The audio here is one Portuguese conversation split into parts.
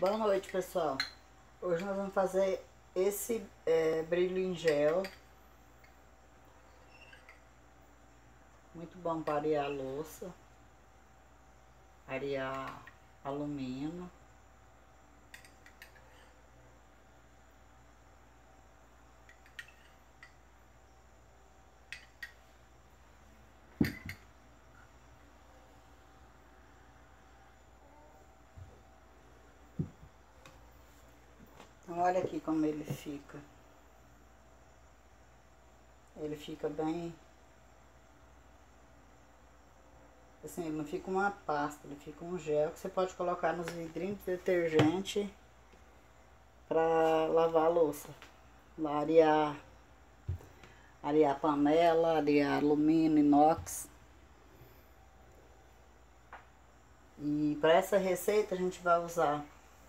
Boa noite, pessoal. Hoje nós vamos fazer esse brilho em gel. Muito bom para arear a louça, arear alumínio. Então olha aqui como ele fica. Ele fica bem... Assim, ele não fica uma pasta, ele fica um gel que você pode colocar nos vidrinhos de detergente para lavar a louça. Lá arear panela, arear alumínio, inox. E para essa receita a gente vai usar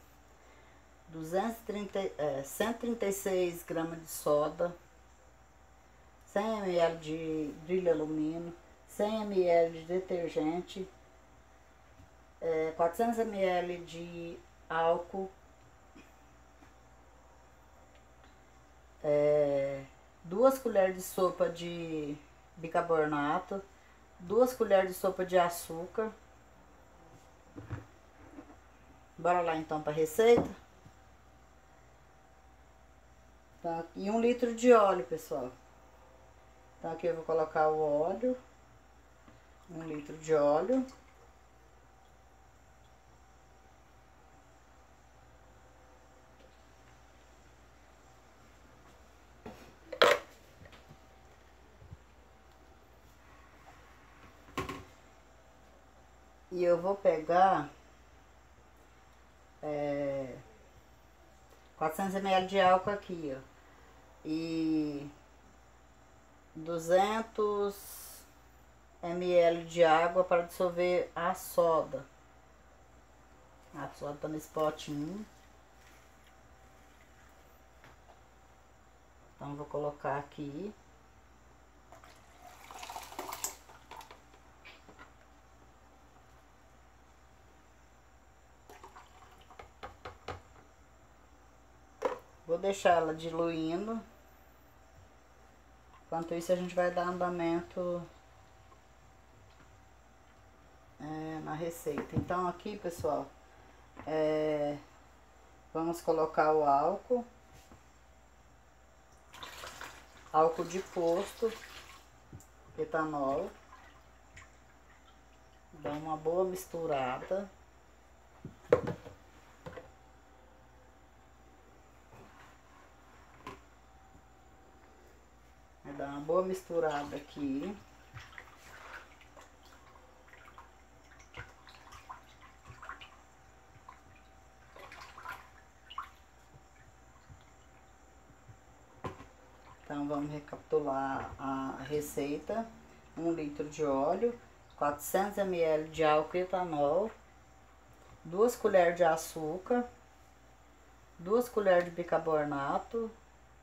136 gramas de soda, 100 ml de brilho alumínio, 100 ml de detergente, 400 ml de álcool, 2 colheres de sopa de bicarbonato, 2 colheres de sopa de açúcar. Bora lá então para a receita. Tá, e 1 litro de óleo, pessoal. Então aqui eu vou colocar o óleo, 1 litro de óleo. E eu vou pegar 400 ml de álcool aqui, ó. E 200 ml de água para dissolver a soda. A soda tá nesse potinho. Então vou colocar aqui. Vou deixar ela diluindo. Enquanto isso a gente vai dar andamento na receita. Então aqui, pessoal, vamos colocar o álcool. Álcool de posto, etanol. Dá uma boa misturada. Vai dar uma boa misturada aqui. Então vamos recapitular a receita. 1 litro de óleo, 400 ml de álcool etanol, 2 colheres de açúcar, 2 colheres de bicarbonato,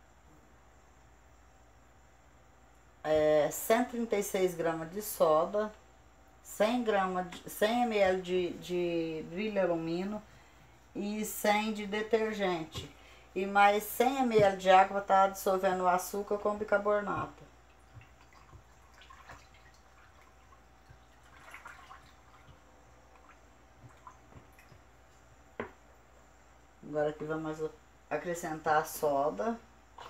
136 gramas de soda, 100 ml de brilho alumínio e 100 de detergente. E mais 100 ml de água para dissolvendo o açúcar com bicarbonato. Agora aqui vamos acrescentar a soda.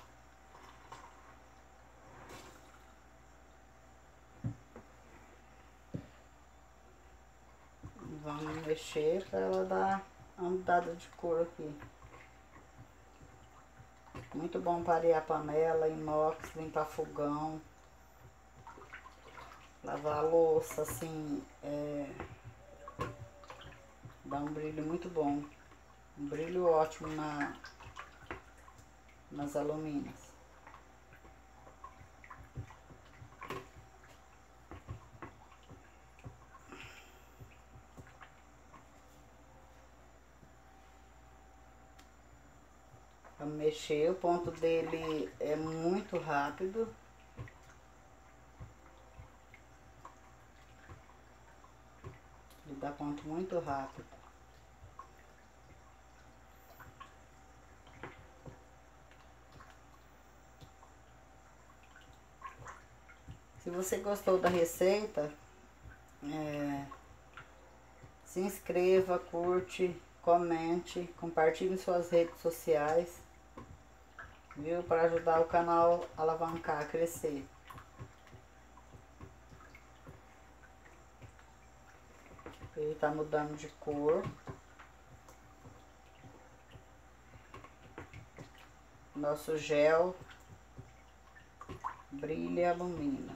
Vamos mexer para ela dar uma mudada de cor aqui. Muito bom para arear panela, inox, limpar fogão, lavar a louça, assim, dá um brilho muito bom. Um brilho ótimo nas alumínias. Vamos mexer, o ponto dele é muito rápido. Ele dá ponto muito rápido. Se você gostou da receita, se inscreva, curte, comente, compartilhe em suas redes sociais, viu? Para ajudar o canal a alavancar, a crescer. Ele tá mudando de cor. Nosso gel brilha e alumina.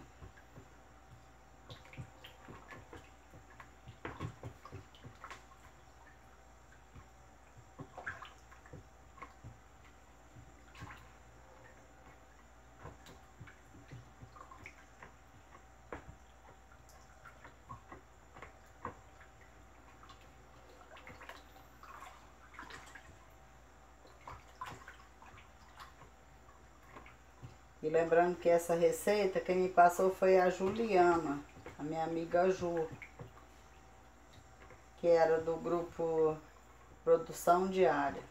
E lembrando que essa receita, quem me passou foi a Juliana, a minha amiga Ju, que era do grupo Produção Diária.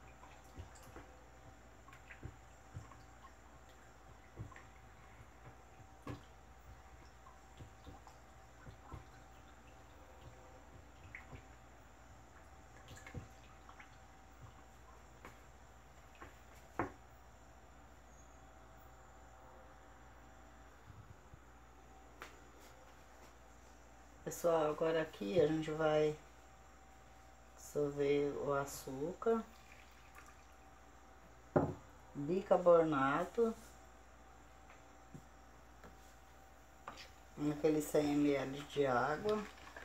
Pessoal, agora aqui a gente vai dissolver o açúcar, bicarbonato, naquele 100 ml de água.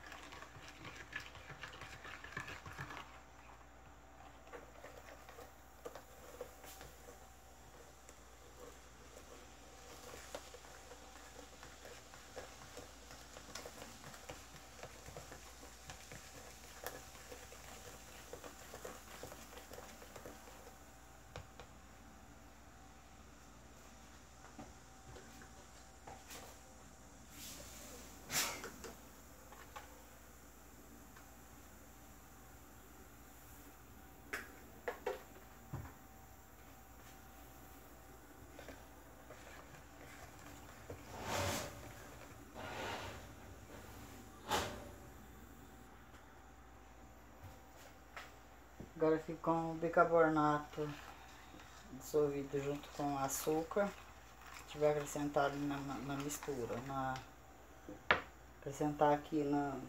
Agora aqui com o bicarbonato dissolvido junto com o açúcar, a gente vai acrescentar ali na mistura, acrescentar aqui no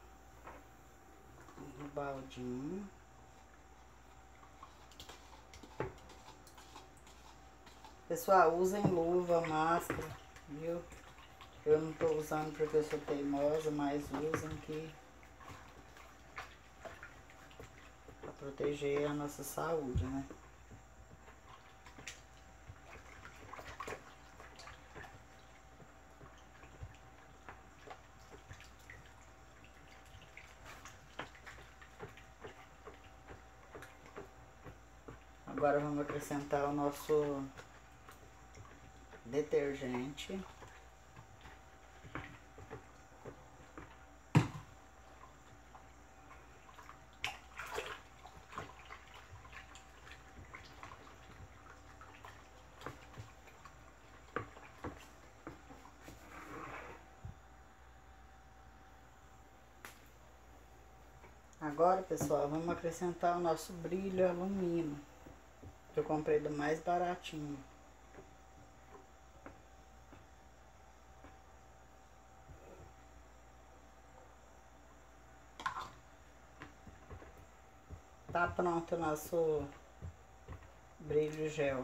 baldinho. Pessoal, usem luva, máscara, viu? Eu não tô usando porque eu sou teimosa, mas usem que pra proteger a nossa saúde, né? Agora vamos acrescentar o nosso detergente. Agora, pessoal, vamos acrescentar o nosso brilho alumínio, que eu comprei do mais baratinho. Tá pronto o nosso brilho gel.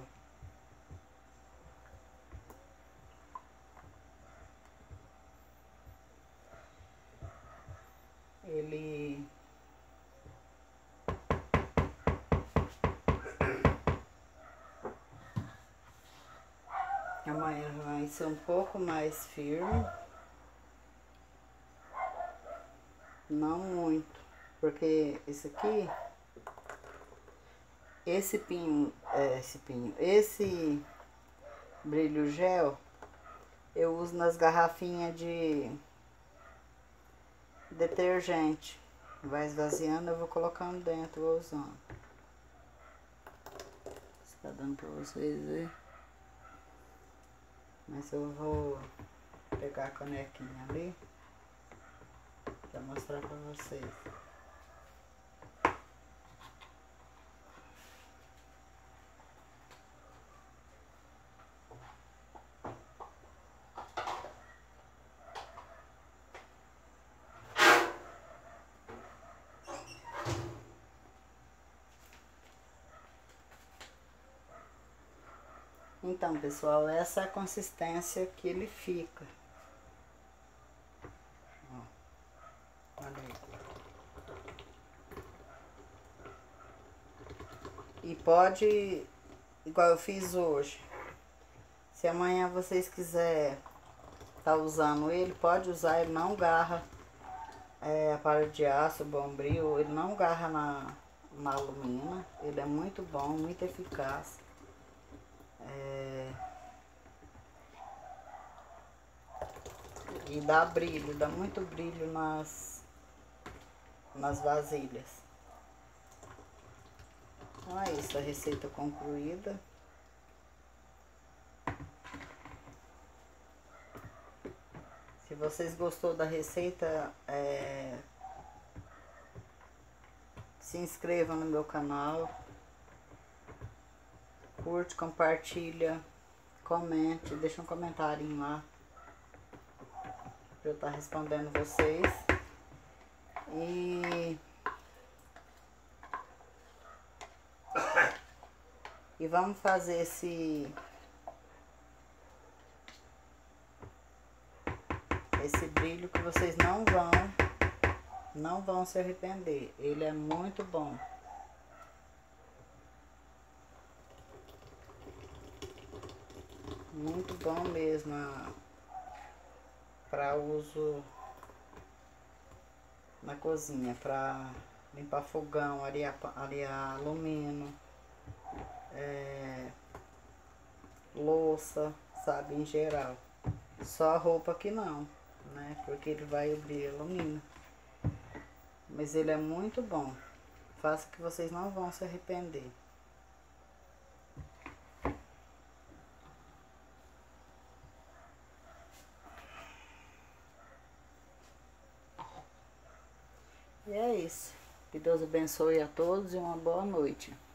Ele amanhã vai ser um pouco mais firme, não muito, porque esse brilho gel eu uso nas garrafinhas de detergente. Vai esvaziando, eu vou colocando dentro, vou usando. Está dando para vocês ver, mas eu vou Vou pegar a canequinha ali pra mostrar pra vocês. Então, pessoal, essa é a consistência que ele fica. Ó, olha aí. E pode, igual eu fiz hoje. Se amanhã vocês quiserem tá usando ele, pode usar, ele não garra a palha de aço, bombril, ele não garra na alumina. Ele é muito bom, muito eficaz. E dá brilho, dá muito brilho nas vasilhas. Então é isso, a receita concluída. Se vocês gostou da receita, se inscreva no meu canal, curte, compartilha, comente, deixa um comentário lá para eu estar respondendo vocês. E vamos fazer esse brilho que vocês não vão se arrepender. Ele é muito bom. Muito bom mesmo para uso na cozinha, para limpar fogão, arear alumínio, louça, sabe, em geral. Só a roupa que não, né? Porque ele vai abrir alumínio. Mas ele é muito bom. Faça que vocês não vão se arrepender. E é isso. Que Deus abençoe a todos e uma boa noite.